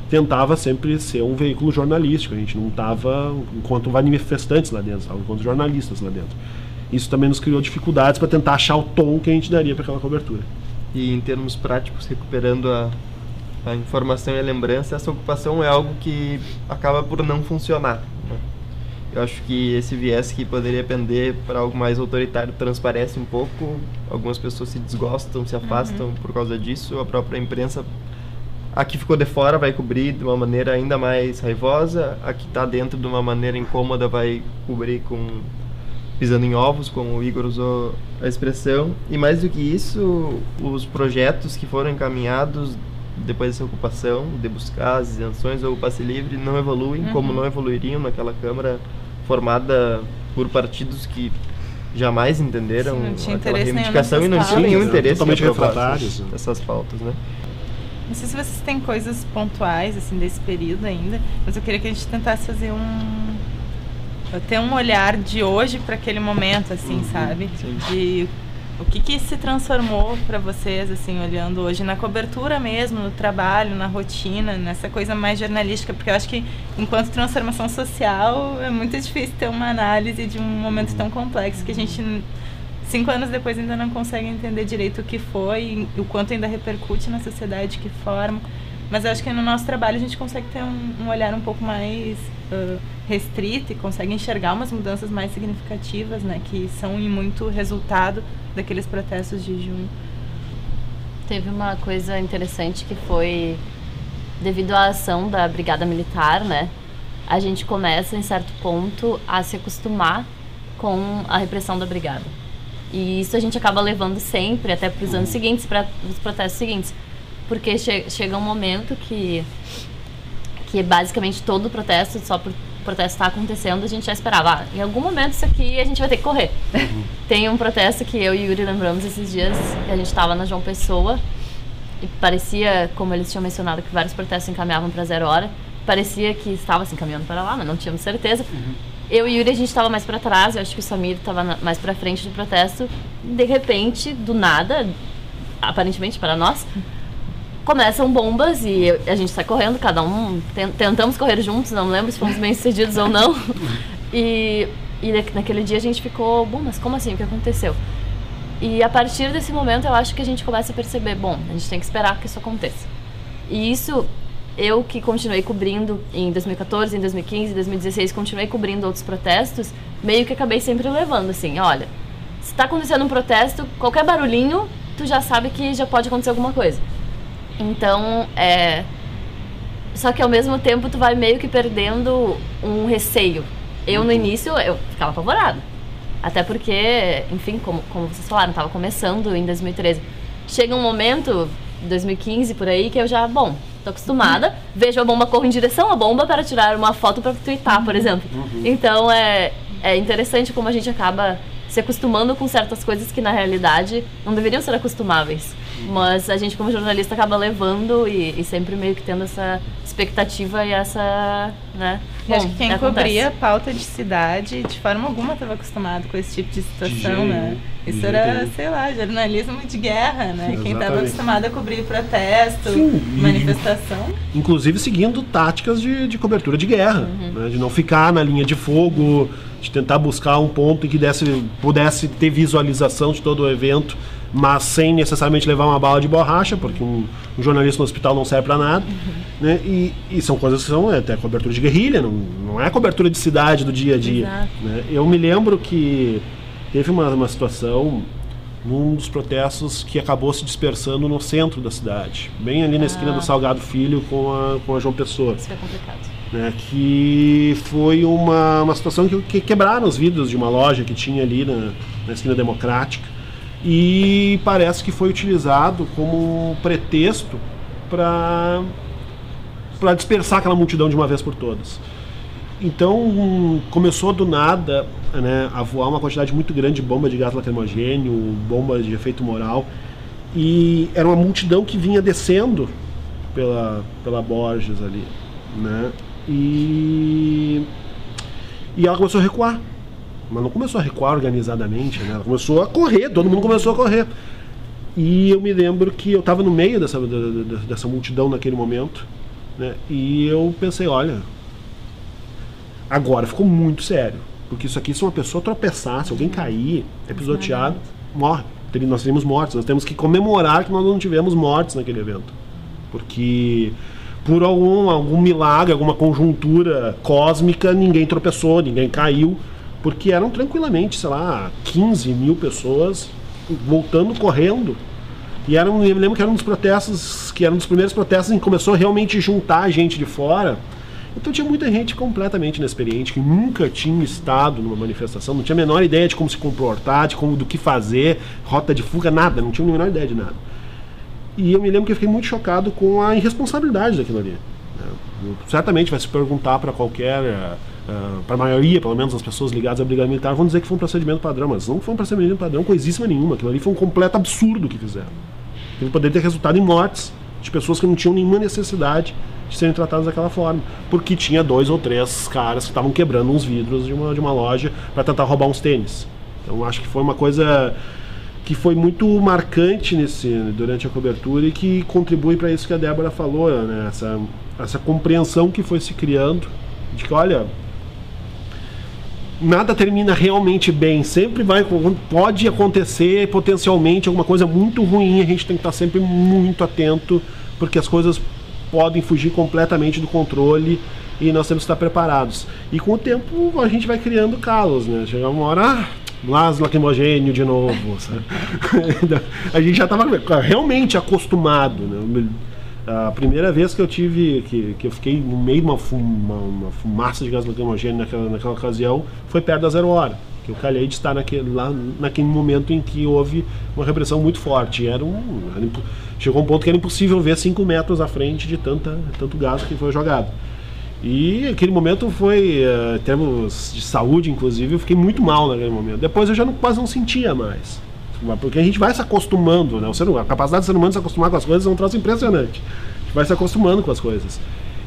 Speaker 2: tentava sempre ser um veículo jornalístico. A gente não estava enquanto manifestantes lá dentro, estava enquanto jornalistas lá dentro. Isso também nos criou dificuldades para tentar achar o tom que a gente daria para aquela cobertura.
Speaker 3: E em termos práticos, recuperando a, a informação e a lembrança, essa ocupação é algo que acaba por não funcionar, né? Eu acho que esse viés que poderia pender para algo mais autoritário transparece um pouco. Algumas pessoas se desgostam, se afastam uhum. por causa disso. A própria imprensa, a que ficou de fora, vai cobrir de uma maneira ainda mais raivosa. A que está dentro de uma maneira incômoda vai cobrir com pisando em ovos, como o Igor usou a expressão. E mais do que isso, os projetos que foram encaminhados depois dessa ocupação, de buscar as isenções ou o passe livre, não evoluem, uhum. como não evoluiriam naquela Câmara formada por partidos que jamais entenderam Sim, aquela reivindicação e não tinham nenhum interesse
Speaker 2: totalmente refratários
Speaker 3: essas pautas, né?
Speaker 1: Não sei se vocês têm coisas pontuais assim desse período ainda, mas eu queria que a gente tentasse fazer um ter um olhar de hoje para aquele momento, assim, uhum, sabe?
Speaker 3: Sim.
Speaker 1: De o que que se transformou para vocês, assim, olhando hoje na cobertura mesmo, no trabalho, na rotina, nessa coisa mais jornalística, porque eu acho que enquanto transformação social é muito difícil ter uma análise de um momento tão complexo que a gente cinco anos depois ainda não consegue entender direito o que foi, o quanto ainda repercute na sociedade, que forma. Mas eu acho que no nosso trabalho a gente consegue ter um, um olhar um pouco mais uh, restrito e consegue enxergar umas mudanças mais significativas, né, que são em muito resultado daqueles protestos de junho.
Speaker 4: Teve uma coisa interessante que foi, devido à ação da Brigada Militar, né, a gente começa, em certo ponto, a se acostumar com a repressão da Brigada. E isso a gente acaba levando sempre, até para os anos seguintes, para os protestos seguintes. Porque che chega um momento que, que basicamente todo o protesto, só por o protesto estar acontecendo, a gente já esperava, ah, em algum momento isso aqui a gente vai ter que correr. Uhum. Tem um protesto que eu e o Yuri lembramos esses dias, que a gente estava na João Pessoa, e parecia, como eles tinham mencionado, que vários protestos encaminhavam para zero hora, parecia que estava se encaminhando para lá, mas não tínhamos certeza. Uhum. Eu e o Yuri, a gente estava mais para trás, eu acho que o Samir estava mais para frente do protesto, de repente, do nada, aparentemente para nós, começam bombas e eu, a gente sai correndo, cada um tentamos correr juntos, não lembro se fomos bem sucedidos ou não. E, e naquele dia a gente ficou, bom, mas como assim? O que aconteceu? E a partir desse momento eu acho que a gente começa a perceber, bom, a gente tem que esperar que isso aconteça. E isso, eu que continuei cobrindo em dois mil e quatorze, em dois mil e quinze, em dois mil e dezesseis, continuei cobrindo outros protestos, meio que acabei sempre levando, assim, olha, se está acontecendo um protesto, qualquer barulhinho, tu já sabe que já pode acontecer alguma coisa. Então, é... Só que ao mesmo tempo tu vai meio que perdendo um receio. Eu no início, eu ficava apavorada. Até porque, enfim, como, como vocês falaram, estava começando em dois mil e treze. Chega um momento, dois mil e quinze por aí, que eu já, bom, tô acostumada, vejo a bomba, corro em direção à bomba para tirar uma foto para twittar, por exemplo. Uhum. Então é, é interessante como a gente acaba se acostumando com certas coisas que na realidade não deveriam ser acostumáveis. Mas a gente como jornalista acaba levando e, e sempre meio que tendo essa expectativa e essa, né?
Speaker 1: Bom, acho que quem cobria pauta de cidade de forma alguma estava acostumado com esse tipo de situação, de né? Isso de era, jeito. sei lá, jornalismo de guerra, né? Exatamente. Quem estava acostumado a cobrir protesto, Sim, manifestação.
Speaker 2: E, inclusive seguindo táticas de, de cobertura de guerra, uhum. né? De não ficar na linha de fogo, de tentar buscar um ponto em que desse, pudesse ter visualização de todo o evento, mas sem necessariamente levar uma bala de borracha, porque um, um jornalista no hospital não serve para nada. Uhum. Né? E, e são coisas que são é, até cobertura de guerrilha, não, não é cobertura de cidade do dia a dia. Né? Eu me lembro que teve uma, uma situação num dos protestos que acabou se dispersando no centro da cidade, bem ali na ah. esquina do Salgado Filho com a, com a João Pessoa.
Speaker 4: Isso foi complicado.
Speaker 2: Né, que foi uma, uma situação que, que quebraram os vidros de uma loja que tinha ali na, na esquina Democrática e parece que foi utilizado como pretexto para para dispersar aquela multidão de uma vez por todas. Então começou do nada, né, a voar uma quantidade muito grande de bomba de gás lacrimogêneo, bomba de efeito moral, e era uma multidão que vinha descendo pela, pela Borges ali, né? E, e ela começou a recuar, mas não começou a recuar organizadamente, né? Ela começou a correr, todo mundo começou a correr. E eu me lembro que eu estava no meio dessa, dessa multidão naquele momento né? E eu pensei, olha, agora ficou muito sério. Porque isso aqui, se uma pessoa tropeçar, se alguém cair, é pisoteado, morre. Nós teríamos mortes. Nós temos que comemorar que nós não tivemos mortes naquele evento. Porque por algum, algum milagre, alguma conjuntura cósmica, ninguém tropeçou, ninguém caiu. Porque eram tranquilamente, sei lá, quinze mil pessoas voltando, correndo. E era, eu me lembro que era um dos protestos, que era um dos primeiros protestos em que começou a realmente juntar gente de fora. Então tinha muita gente completamente inexperiente, que nunca tinha estado numa manifestação, não tinha a menor ideia de como se comportar, de como, do que fazer, rota de fuga, nada, não tinha a menor ideia de nada. E eu me lembro que eu fiquei muito chocado com a irresponsabilidade daquilo ali. Certamente vai se perguntar para qualquer, uh, para a maioria, pelo menos, das pessoas ligadas à Brigada Militar, vão dizer que foi um procedimento padrão, mas não foi um procedimento padrão coisíssima nenhuma. Aquilo ali foi um completo absurdo que fizeram. Aquilo poderia ter resultado em mortes de pessoas que não tinham nenhuma necessidade de serem tratadas daquela forma, porque tinha dois ou três caras que estavam quebrando uns vidros de uma, de uma loja para tentar roubar uns tênis. Então acho que foi uma coisa que foi muito marcante nesse, durante a cobertura e que contribui para isso que a Débora falou, né? essa, essa compreensão que foi se criando de que, olha, nada termina realmente bem, sempre vai, pode acontecer potencialmente alguma coisa muito ruim, a gente tem que estar sempre muito atento, porque as coisas podem fugir completamente do controle e nós temos que estar preparados. E com o tempo a gente vai criando calos, né? Chega uma hora, ah, gás lacrimogênio de novo, sabe? A gente já estava realmente acostumado, né? A primeira vez que eu tive, que, que eu fiquei no meio de uma, fuma, uma fumaça de gás lacrimogêneo naquela, naquela ocasião, foi perto da zero hora. Que eu calhei de estar naquele, lá, naquele momento em que houve uma repressão muito forte. Era um, era, chegou um ponto que era impossível ver cinco metros à frente de tanta, tanto gás que foi jogado. E aquele momento foi, em termos de saúde, inclusive, eu fiquei muito mal naquele momento. Depois eu já não, quase não sentia mais. Porque a gente vai se acostumando, né? O ser, a capacidade do ser humano de se acostumar com as coisas é um troço impressionante. A gente vai se acostumando com as coisas.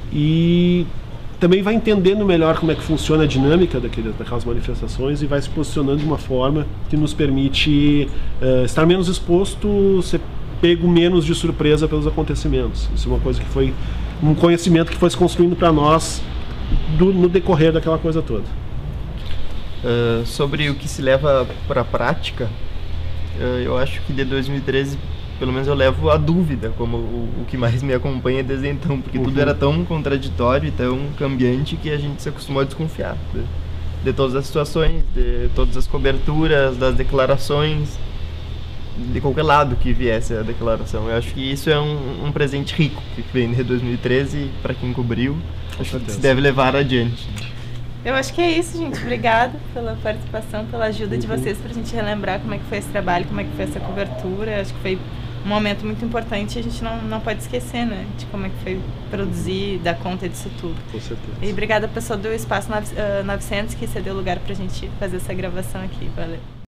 Speaker 2: E também vai entendendo melhor como é que funciona a dinâmica daquele, daquelas manifestações e vai se posicionando de uma forma que nos permite uh, estar menos exposto, ser pego menos de surpresa pelos acontecimentos. Isso é uma coisa que foi, um conhecimento que foi se construindo para nós do, no decorrer daquela coisa toda.
Speaker 3: Uh, sobre o que se leva para a prática, uh, eu acho que de dois mil e treze, pelo menos eu levo a dúvida como o, o que mais me acompanha desde então, porque uhum. tudo era tão contraditório e tão cambiante que a gente se acostumou a desconfiar de, de todas as situações, de todas as coberturas, das declarações, de qualquer lado que viesse a declaração. Eu acho que isso é um, um presente rico que vem de dois mil e treze para quem cobriu. Acho que se deve levar adiante.
Speaker 1: Eu acho que é isso, gente. Obrigada pela participação, pela ajuda uhum. de vocês para a gente relembrar como é que foi esse trabalho, como é que foi essa cobertura. Acho que foi um momento muito importante e a gente não, não pode esquecer, né, de como é que foi produzir, dar conta disso tudo.
Speaker 2: Com certeza.
Speaker 1: E obrigada ao pessoal do Espaço novecentos que cedeu lugar pra gente fazer essa gravação aqui. Valeu.